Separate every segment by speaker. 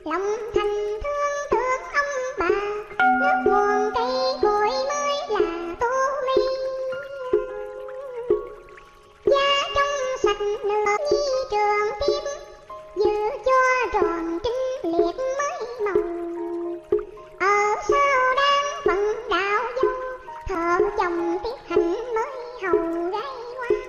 Speaker 1: lòng thành thương tưởng ông bà, nước nguồn cây cội mới là tô mi. Giá trong sạch nửa nhi trường tiếp, giữ cho tròn trinh liệt mới màu. Ở sau đang phận đạo dâu, thợ chồng tiết hạnh mới hầu gái ngoan.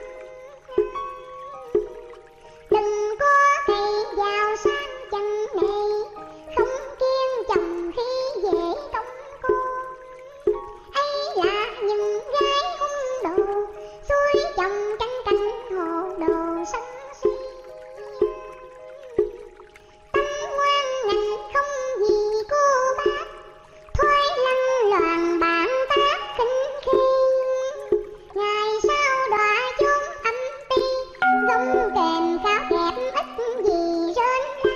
Speaker 1: Đừng có cây giàu sang chẳng nề, không kiên chồng khi dễ công cô. Ấy là những gái hung đồ, xuôi chồng tranh canh hồ đồ sân si. Tâm ngoan ngành không gì cô bác, thoái lăng loàn bản tác khinh khi. Ngày sau đọa chốn âm ti, gông kềm cao đẹp ít gì rên la.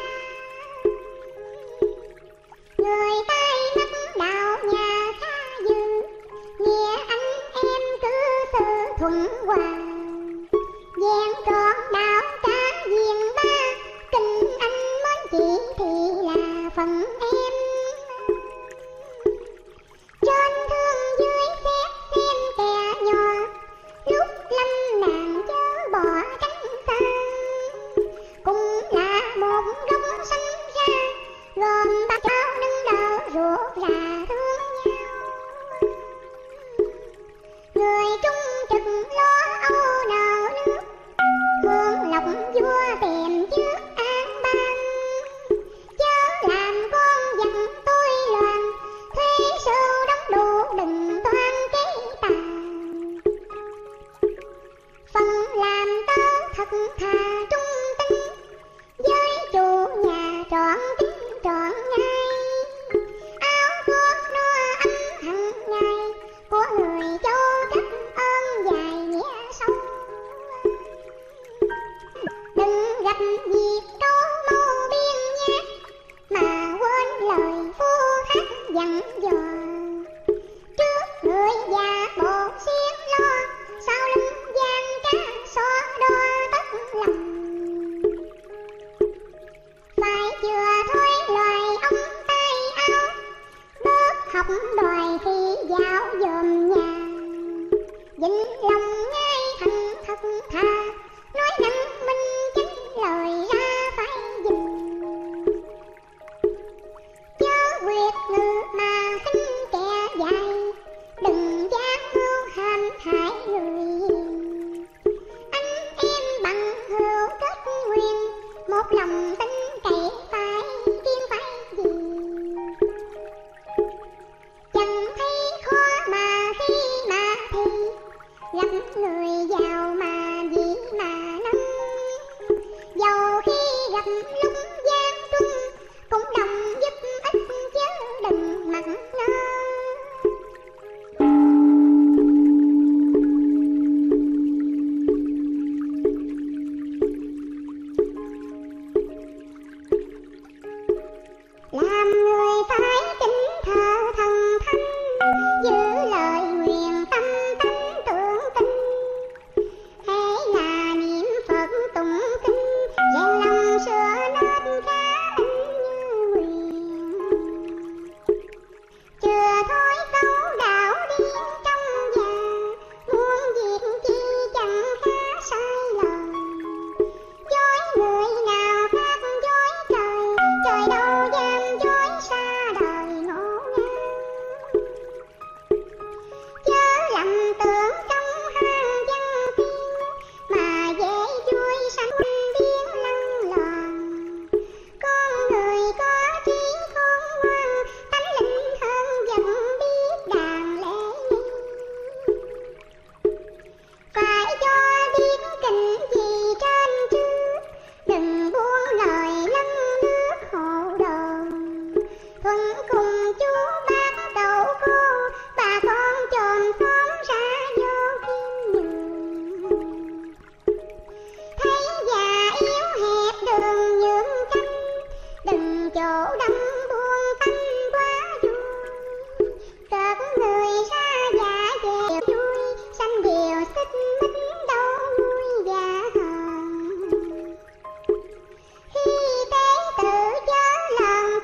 Speaker 1: Người tay mắt đạo nhà khá dư, nghĩa anh em cứ sự thuận hòa. Vẹn trọn đạo cả viên ba, kinh anh mến chị thì là phần em. Trên thương dưới phép xem kẻ nhỏ, lúc lâm nàng chớ bỏ tránh xa. Cũng là một gốc xanh ra, gồm ba cháu nâng đỡ ruột ra thương nhau. Người trung trực lo âu nợ nước, hương lộc vua tìm trước an ban. Chớ làm con giặc tôi loạn, thuê sưu đóng đủ đừng toan kế tàn. Phần làm tớ thật thà trung tinh, với chủ nhà trọn kính trọn ngay. Áo thuốc no ấm hằng ngày, của người châu cách ơn dài nghĩa sâu. Đừng gặp dịp câu mâu biên nhát, mà quên lời phu thác dặn dò. Trước người già bộ xiết lo, sau lưng gian cá so đo tất lòng. Phải chưa thôi loài ông tay áo, bớt học đòi khi dạo dòm nhà. Vĩnh lòng ngay thành thật thà, nói năng minh chính lời ra phải dừng. Chớ quyệt ngữ mà khinh kẻ dài, đừng gian mưu hãm hại người hiền. Anh em bằng hữu kết nguyên, một lòng tin cậy phải kiên phải gì. Chẳng thấy khó mà khi mà thì, gặp người giàu mà dĩ mà nâng. Dầu khi gặp lúc gian trung, cũng đồng giúp ích chứ đừng mặc ngơ. Làm người phải kính thờ thần thánh, giữ lời nguyện tâm tánh tưởng tin. Hễ là niệm Phật tụng kinh, rèn lòng sửa nên khá in như nguyện. Chưa thôi câu đạo điên trong nhà, muốn việc chi chẳng khá sai lầm. Dối người nào khác dối trời, trời đâu dám dối xa đời ngộ ngang. Chớ lầm tưởng trong hang văn tiên, mà dễ vui sanh biến lăng loàn. Con người có trí khôn ngoan, tánh linh hơn vẫn biết đàn lễ nghi. Phải cho biết kinh gì trên trước, đừng buông lời lân nước hộ đồ. Thuận cùng chú bác cậu cô, bà con chồn phóng ra vô khiêm nhường. Thấy già yếu hẹp đường nhường canh, đừng chỗ đâm buông tâm quá vui. Cợt người xa giả dèo vui, sanh điều xích mích đâu vui và hờn. Khi tế tự chớ lần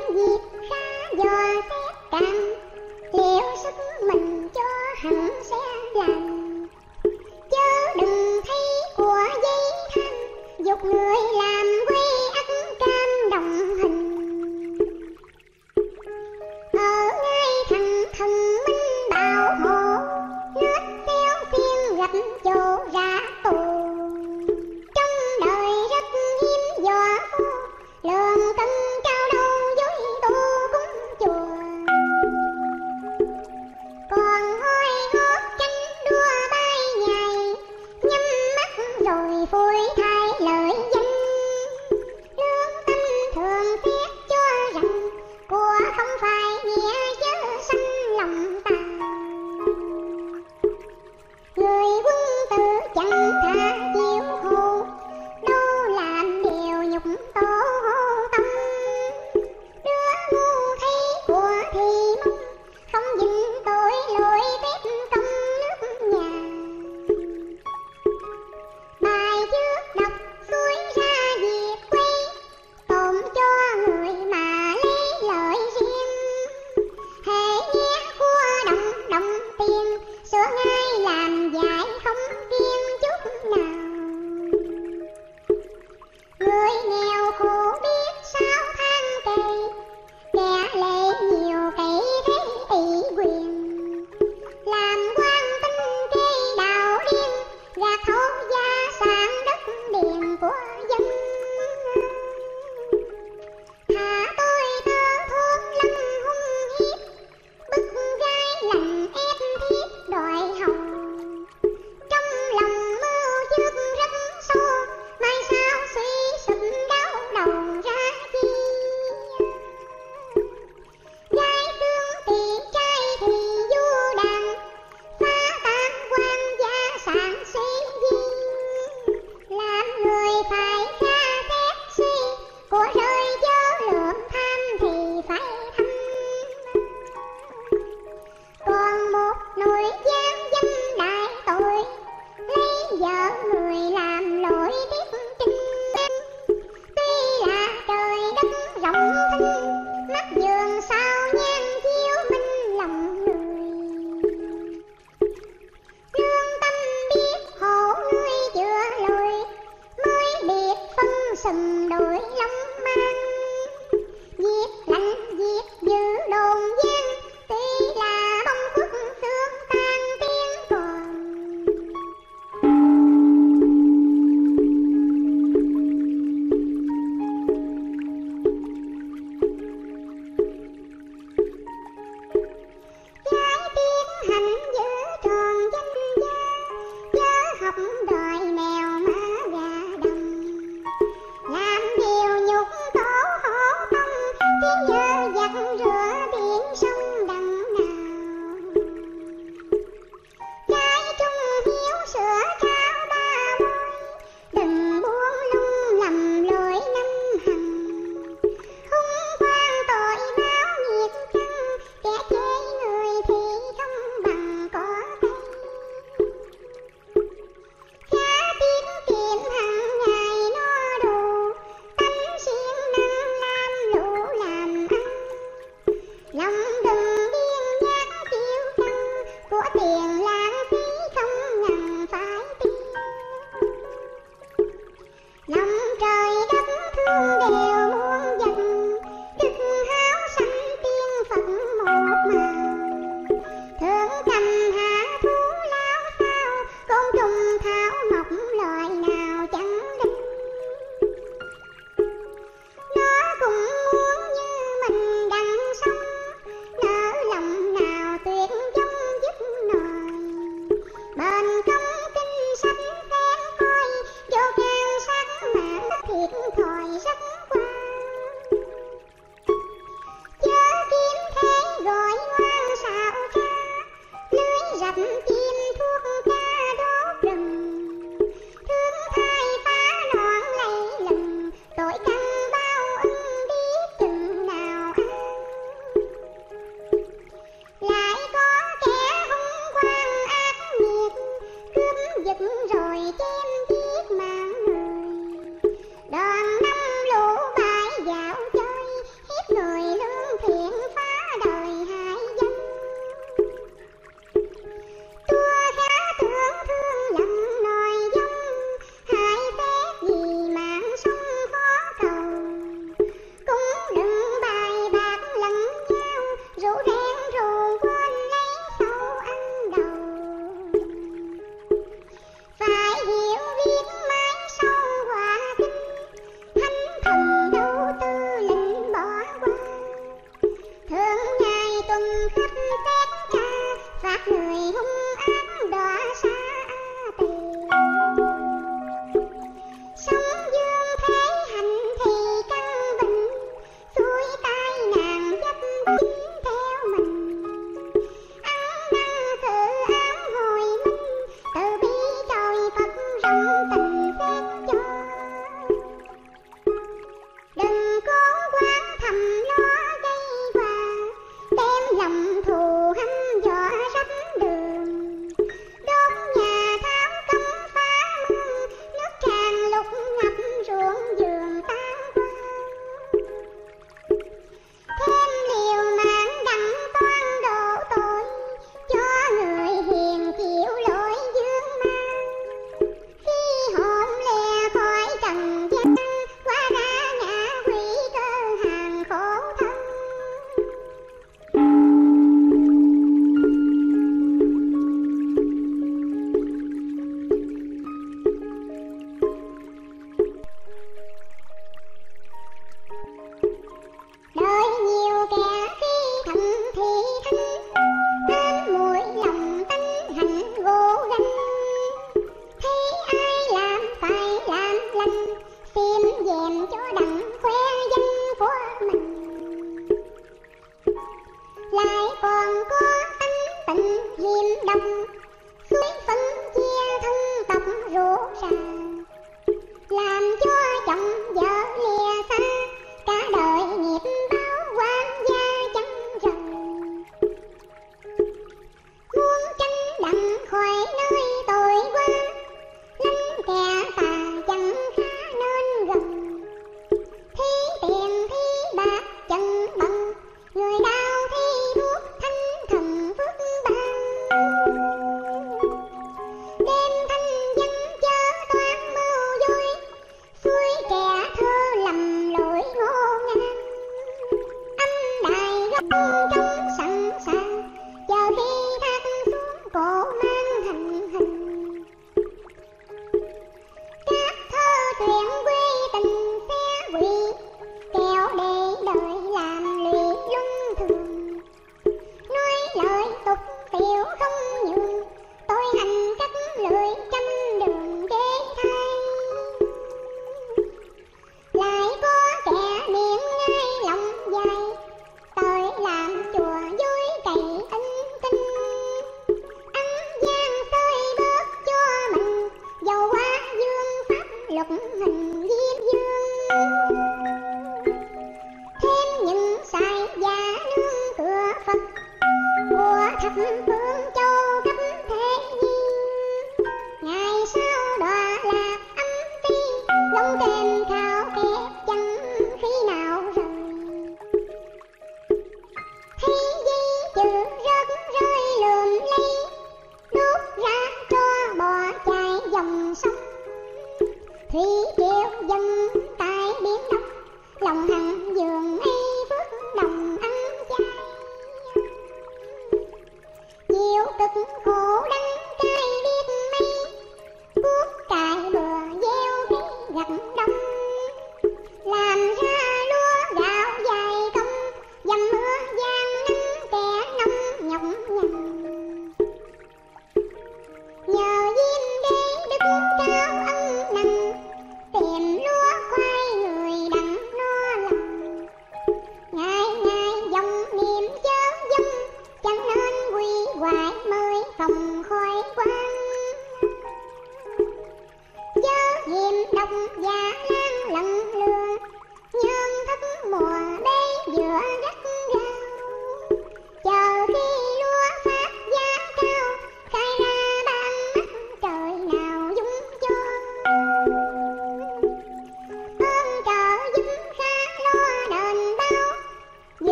Speaker 1: việc khá dò xét càng, liệu sức mình cho hẳn sẽ làm. Chớ đừng thấy của giấy than, dục người làm quê ắt cam đồng hình. Ở ngay thằng thần minh bảo hộ, nước theo phiên gặp chỗ ra tù. Trong đời rất hiếm võ phu, lường cân cao đâu dối tu cúng chùa. người hung ác đọa xa tiền. Sông dương thế hành thì căn bình, xuôi tai nạn dấp dính theo mình. Ăn năn sự ám hồi minh, từ bi trời Phật rộng tình xét cho. Đừng cố quán thầm lo gây hòa, đem lòng thù hăm dọa rách đường. Đốt nhà tháo cấm phá mương, nước tràn lục ngập ruộng vườn tan hoang. Thêm liều mạng đặng toan độ tội, cho người hiền chịu lỗi dương mang. Khi hồn lìa khỏi trần gian, qua ra ngã quỷ cơ hàng khổ thân. Đời nhiều kẻ khi thầm thì thánh, ám muội lòng tánh hành gỗ gánh. Thấy ai làm phải làm lành, xiêm dèm cho đặng khoe danh của mình. Lại còn có tánh tình hiềm độc, suối phân chia thân tộc rủ rà, làm cho chồng vợ lìa xa, cả đời nghiệp báo quan gia chẳng rời. Muốn tránh đặng khỏi nơi tội qua, lánh kẻ tà chẳng khá nên gần. Thi tiền thi bạc chẳng bằng, người đau thi thuốc thanh thần phước ban. Đêm thanh dân chớ toán mưu dối, xuôi trẻ thơ lầm lỗi ngô ngang. Âm đài gấp trong sẵn sàng, chờ khi thác xuống cổ mang hành hình. Các thơ truyện quê tình xe quỷ, kẻo để đời làm lụy luân thường. Nói lời tục tiểu không nhường, tôi hành cách lưỡi trăm đường ghế thay. Lại có kẻ miệng ngay lòng dài, tới làm chùa vui cày ân kinh. Ăn gian xơi bớt cho mình, dầu quá dương pháp luật hình diêm dương. Thêm những sai giả nương cửa Phật, của thập phương châu khắp thế gian. Ngày sau đọa lạc âm ti, lông kèm khao kẹp chẳng khi nào rời. Thấy di chữ rớt rơi lượm lấy, đốt ra cho bò chạy dòng sông. Thủy triều dân tại biển Đông, lòng hằng giường ấy phước đồng ăn chay. Chỉ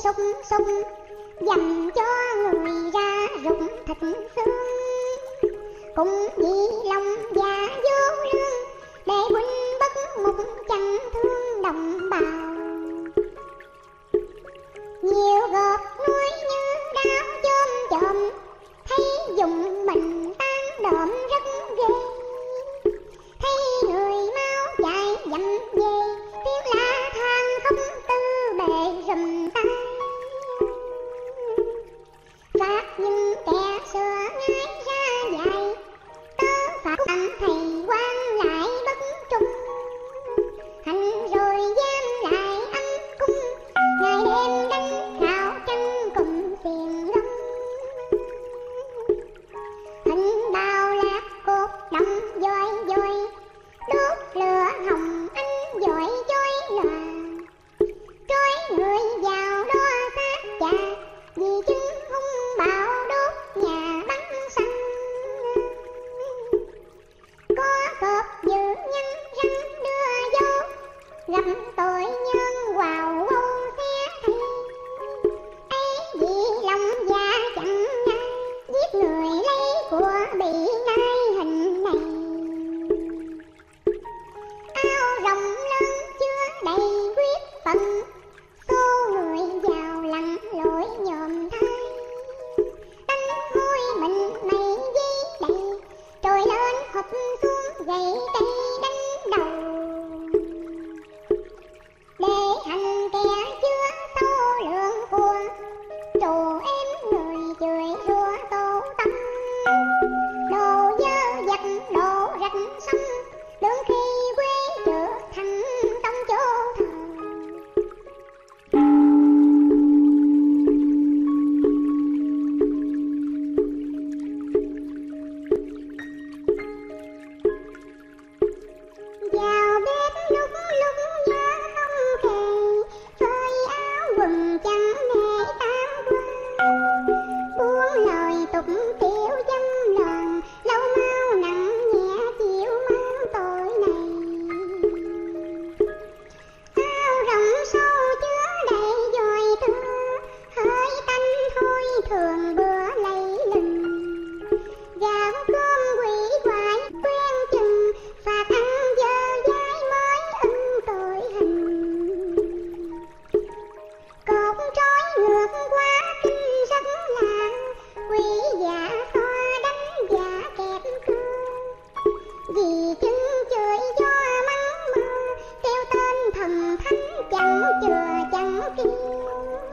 Speaker 1: sung sung, dầm cho người ra rụng thịt xương. Cùng vì lòng già vô lương, để huynh bất mục chẳng thương đồng bào. Nhiều gọt nuôi như đao chôm chôm, thấy dùng mình tan độm rất ghê. Thấy người mau chạy dặm về, tiếng la than không tư bề rùm tay. Phạt nhưng kẻ xưa ngay ra dạy, tớ phạt anh thầy quan lại bất trung. Hành rồi giam lại anh cung, ngày đêm đánh khảo tranh cùng xiềng lông. Hành bao lạc cột đồng doi doi, đốt lửa hồng anh giỏi chói lòa. Trói người vào đó sát chà, vì chứng hung bạo đốt nhà bắn xăng. Có cọp dữ nhân răng đưa vô, gặp tội nhân vào vô xe thay. Ấy vì lòng già chẳng ngay, giết người lấy của bị nai hình này. Áo rộng lớn chứa đầy quyết phận, xô người vào lặn lội nhòm thai. Đánh hôi mình mày dây đầy, trồi lên hụp xuống gậy cây đánh đầu. Để hành kẻ chứa sâu lượng của, trù em người chửi rủa tô tâm. Đồ dơ dặt đổ rạch sông, đương khi quê trượt thành trong chỗ thờ. Vào bếp lúc lúc nhớ không kề, phơi áo quần chẳng nề tan qua. Buông lời tục tiểu dâm loạn, lâu mau nặng nhẹ chịu mang tội này. Áo rộng sâu chứa đầy dòi thưa, hơi tanh thôi thường bữa lấy lừng. Gạo cơm quỷ quái quen chừng, phạt ăn dơ dãi mới ưng tội hình. Cột trói ngược qua kinh rất là, quỷ giả thoa đánh giả kẹp cưa. Vì chứng chửi do mắng mơ, kêu tên thần thánh chẳng chừa chẳng kêu.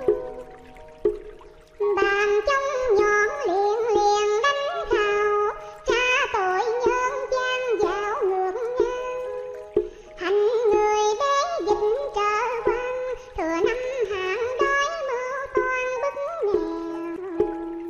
Speaker 1: Bàn trong nhọn liền liền đánh khào, cha tội nhân gian dạo ngược ngang. Hành người đế dịch trở quan, thừa năm hạng đói mưu toan bức nghèo.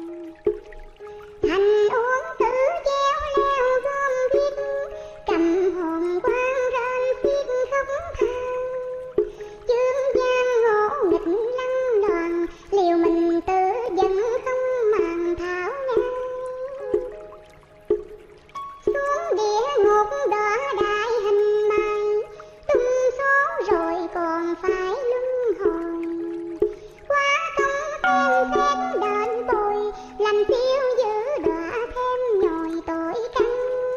Speaker 1: Hành uống tử treo leo gom thiết, cầm hồn quan rên xiết khóc than. Chương giang ngộ nghịch lăng đoàn, liều mình tự dẫn không màng thảo ngang. Xuống địa ngục đỏ đại hình mai, tung số rồi còn phải luân hồi. Quá công xem xét đền bồi, làm phiêu giữ đọa thêm nhồi tội căn.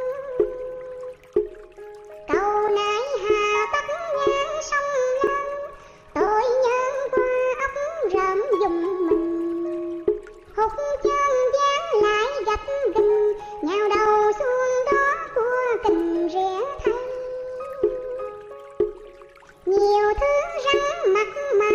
Speaker 1: Cầu nãy hà tất ngang sông lớn, tội nhân qua ốc rợm dùm mình. Hụt chân dán lại gặp gừng, nhào đầu xuống đó của tình rẽ thay. Nhiều thứ răng mặt mà